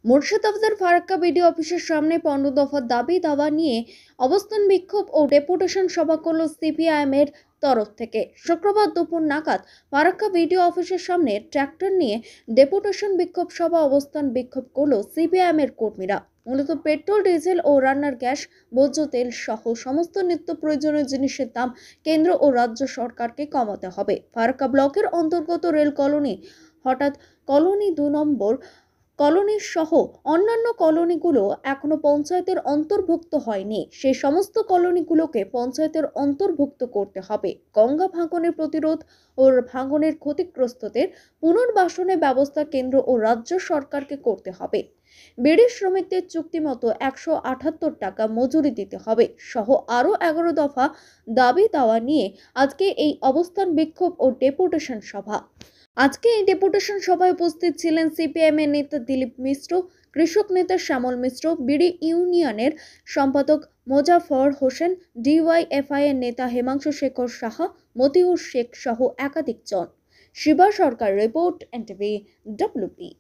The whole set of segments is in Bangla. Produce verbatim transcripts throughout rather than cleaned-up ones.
মুর্শিদাবাদের ফারাক্কা বিডিও অফিসের সামনে পনেরো দফা দাবি দাওয়া নিয়ে অবস্থান বিক্ষোভ ও ডেপুটেশন সভা করল সিপিআইএম এর তরফ থেকে। শুক্রবার দুপুর নাগাদ ফারাক্কা বিডিও অফিসের সামনে ট্রাক্টর নিয়ে ডেপুটেশন বিক্ষোভ সভা অবস্থান বিক্ষোভ করল সিপিআইএম এর কর্মীরা। মূলত পেট্রোল, ডিজেল ও রান্নার গ্যাস, ভোজ্য তেল সহ সমস্ত নিত্য প্রয়োজনীয় জিনিসের দাম কেন্দ্র ও রাজ্য সরকারকে কমাতে হবে। ফারাক্কা ব্লকের অন্তর্গত রেল কলোনি হঠাৎ কলোনি দু নম্বর কলোনি সহ অন্যান্য কলোনিগুলো এখনো পঞ্চায়েতের অন্তর্ভুক্ত হয়নি। সেই সমস্ত কলোনিগুলোকে পঞ্চায়েতের অন্তর্ভুক্ত করতে হবে। গঙ্গা ভাঙনের প্রতিরোধ ও ভাঙনের ক্ষতিগ্রস্তদের পুনর্বাসনের ব্যবস্থা কেন্দ্র ও রাজ্য সরকারকে করতে হবে। বিড়ি শ্রমিকদের চুক্তি মতো একশো আটাত্তর টাকা মজুরি দিতে হবে সহ আরও এগারো দফা দাবি দাওয়া নিয়ে আজকে এই অবস্থান বিক্ষোভ ও ডেপুটেশন সভা। আজকে এই ডেপুটেশন সভায় উপস্থিত ছিলেন সিপিআইএম এর নেতা দিলীপ মিশ্র, কৃষক নেতা শ্যামল মিশ্র, বিডি ইউনিয়নের সম্পাদক মোজাফর হোসেন, ডিওয়াইএফআই এর নেতা হেমাংশু শেখর সাহা, মতিউর শেখ সহ একাধিক জন। Shiba Sarkar report, NTV WP.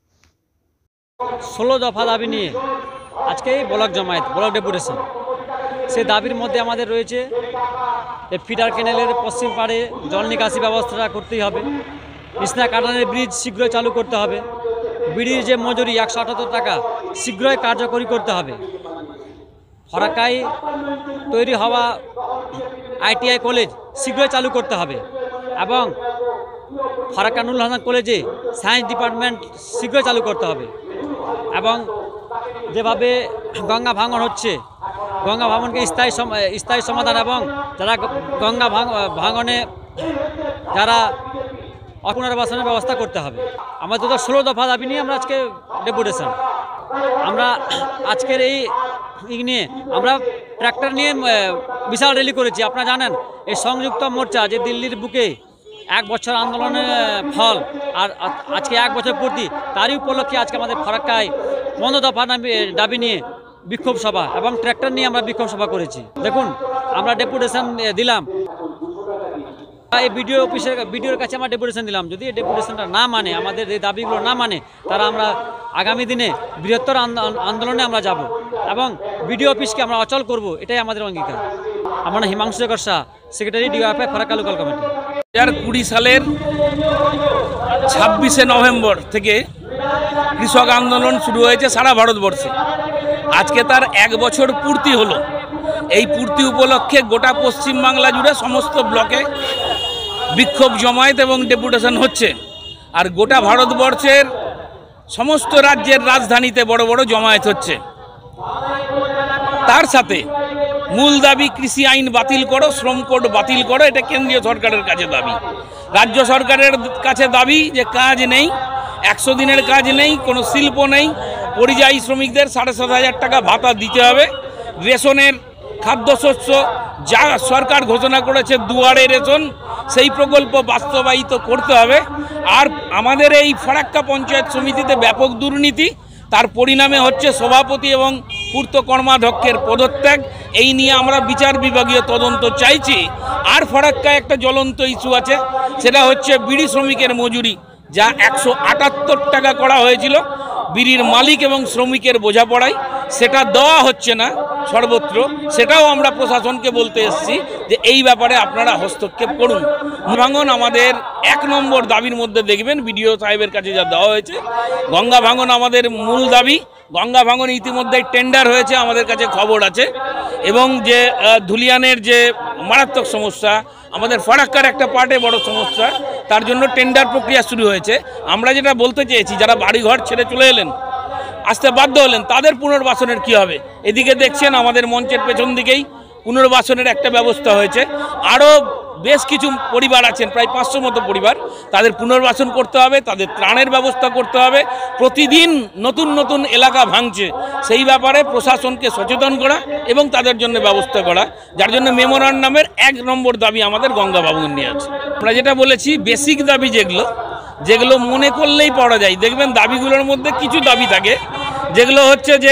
ষোলো দফা দাবি নিয়ে আজকে এই ব্লক জমায়েত, ব্লক ডেপুটেশন। সেই দাবির মধ্যে আমাদের রয়েছে যে ফিডার ক্যানেলের পশ্চিম পাড়ে জল নিকাশি ব্যবস্থাটা করতেই হবে। ইসনা কাটানের ব্রিজ শীঘ্রই চালু করতে হবে। বিড়ির যে মজুরি একশো আটাত্তর টাকা শীঘ্রই কার্যকরী করতে হবে। ফারাক্কায় তৈরি হওয়া আইটিআই কলেজ শীঘ্রই চালু করতে হবে এবং ফারাক্কা নুরুল হাসান কলেজে সায়েন্স ডিপার্টমেন্ট শীঘ্রই চালু করতে হবে এবং যেভাবে গঙ্গা ভাঙন হচ্ছে, গঙ্গা ভাঙনকে স্থায়ী স্থায়ী সমাধান এবং যারা গঙ্গা ভাঙনে যারা পুনর্বাসনের ব্যবস্থা করতে হবে। আমাদের তো ষোলো দফা দাবি নিয়ে আমরা আজকে ডেপুটেশন। আমরা আজকের এই নিয়ে আমরা ট্র্যাক্টর নিয়ে বিশাল র্যালি করেছি। আপনারা জানেন এই সংযুক্ত মোর্চা যে দিল্লির বুকে এক বছর আন্দোলনের ফল আর আজকে এক বছর পূর্তি, তারই উপলক্ষে আজকে আমাদের ফারাক্কায় পনেরো দফা দাবি নিয়ে বিক্ষোভ সভা এবং ট্র্যাক্টর নিয়ে আমরা বিক্ষোভ সভা করেছি। দেখুন, আমরা ডেপুটেশন দিলাম, এই বিডিও অফিসের বিডিওর কাছে আমরা ডেপুটেশন দিলাম। যদি এই ডেপুটেশনটা না মানে, আমাদের এই দাবিগুলো না মানে, তারা আমরা আগামী দিনে বৃহত্তর আন্দোলনে আমরা যাব এবং বিডিও অফিসকে আমরা অচল করব, এটাই আমাদের অঙ্গীকার। আমার নাম Himanshu Shekhar Shah, secretary DOFI Farakka local committee. দু হাজার কুড়ি সালের ছাব্বিশে নভেম্বর থেকে কৃষক আন্দোলন শুরু হয়েছে সারা ভারতবর্ষে। আজকে তার এক বছর পূর্তি হলো। এই পূর্তি উপলক্ষে গোটা পশ্চিমবাংলা জুড়ে সমস্ত ব্লকে বিক্ষোভ জমায়েত এবং ডেপুটেশন হচ্ছে। আর গোটা ভারতবর্ষের সমস্ত রাজ্যের রাজধানীতে বড় বড় জমায়েত হচ্ছে। তার সাথে মূল দাবি কৃষি আইন বাতিল করো, শ্রম কোড বাতিল করো, এটা কেন্দ্রীয় সরকারের কাছে দাবি। রাজ্য সরকারের কাছে দাবি যে কাজ নেই, একশো দিনের কাজ নেই, কোনো শিল্প নেই, পরিযায়ী শ্রমিকদের সাড়ে সাত হাজার টাকা ভাতা দিতে হবে। রেশনের খাদ্যশস্য যা সরকার ঘোষণা করেছে দুয়ারে রেশন, সেই প্রকল্প বাস্তবায়িত করতে হবে। আর আমাদের এই ফারাক্কা পঞ্চায়েত সমিতিতে ব্যাপক দুর্নীতি, তার পরিণামে হচ্ছে সভাপতি এবং পূর্ত কর্মাধ্যক্ষের পদত্যাগ। এই নিয়ে আমরা বিচার বিভাগীয় তদন্ত চাইছি। আর ফারাক্কায় একটা জ্বলন্ত ইস্যু আছে, সেটা হচ্ছে বিড়ি শ্রমিকের মজুরি, যা একশো আটাত্তর টাকা করা হয়েছিল বিড়ির মালিক এবং শ্রমিকের বোঝাপড়ায়, সেটা দেওয়া হচ্ছে না সর্বত্র। সেটাও আমরা প্রশাসনকে বলতে এসেছি যে এই ব্যাপারে আপনারা হস্তক্ষেপ করুন। ভাঙন আমাদের এক নম্বর দাবির মধ্যে দেখবেন বিডিও সাহেবের কাছে যা দেওয়া হয়েছে। গঙ্গা ভাঙন আমাদের মূল দাবি। গঙ্গা ভাঙন ইতিমধ্যে টেন্ডার হয়েছে, আমাদের কাছে খবর আছে। এবং যে ধুলিয়ানের যে মারাত্মক সমস্যা, আমাদের ফারাক্কার একটা পার্টে বড় সমস্যা, তার জন্য টেন্ডার প্রক্রিয়া শুরু হয়েছে। আমরা যেটা বলতে চেয়েছি, যারা বাড়িঘর ছেড়ে চলে এলেন, আসতে বাধ্য হলেন, তাদের পুনর্বাসনের কি হবে? এদিকে দেখছেন আমাদের মঞ্চের পেছন দিকেই পুনর্বাসনের একটা ব্যবস্থা হয়েছে। আরও বেশ কিছু পরিবার আছেন, প্রায় পাঁচশো মতো পরিবার, তাদের পুনর্বাসন করতে হবে, তাদের ত্রাণের ব্যবস্থা করতে হবে। প্রতিদিন নতুন নতুন এলাকা ভাঙছে, সেই ব্যাপারে প্রশাসনকে সচেতন করা এবং তাদের জন্য ব্যবস্থা করা, যার জন্য মেমোরান্ডামের এক নম্বর দাবি আমাদের গঙ্গা ভাঙন নিয়ে আছে। আমরা যেটা বলেছি, বেসিক দাবি যেগুলো যেগুলো মনে করলেই পড়া যায়, দেখবেন দাবিগুলোর মধ্যে কিছু দাবি থাকে যেগুলো হচ্ছে যে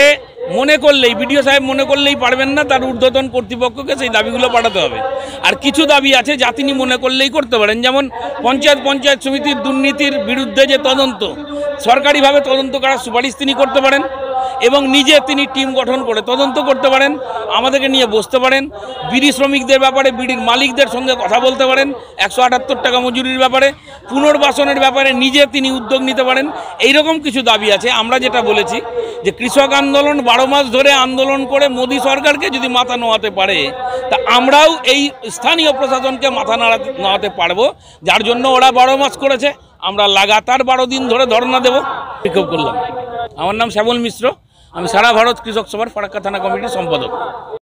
মনে করলেই বিডিও সাহেব মনে করলেই পারবেন না, তার ঊর্ধ্বতন কর্তৃপক্ষকে সেই দাবিগুলো পাঠাতে হবে। আর কিছু দাবি আছে যা তিনি মনে করলেই করতে পারেন, যেমন পঞ্চায়েত পঞ্চায়েত সমিতির দুর্নীতির বিরুদ্ধে যে তদন্ত, সরকারিভাবে তদন্ত করার সুপারিশ তিনি করতে পারেন এবং নিজে তিনি টিম গঠন করে তদন্ত করতে পারেন, আমাদেরকে নিয়ে বসতে পারেন, বিড়ি শ্রমিকদের ব্যাপারে বিড়ির মালিকদের সঙ্গে কথা বলতে পারেন, একশো আটাত্তর টাকা মজুরির ব্যাপারে, পুনর্বাসনের ব্যাপারে নিজে তিনি উদ্যোগ নিতে পারেন। এইরকম কিছু দাবি আছে। আমরা যেটা বলেছি যে কৃষক আন্দোলন বারো মাস ধরে আন্দোলন করে মোদী সরকারকে যদি মাথা নোয়াতে পারে, তা আমরাও এই স্থানীয় প্রশাসনকে মাথা নাড়াতে নোয়াতে পারবো, যার জন্য ওরা বারো মাস করেছে, আমরা লাগাতার বারো দিন ধরে ধর্ণা দেব, বিক্ষোভ করলাম। আমার নাম শ্যামল মিশ্র, আমি সারা ভারত কৃষক সভার ফারাক্কা থানা কমিটির সম্পাদক।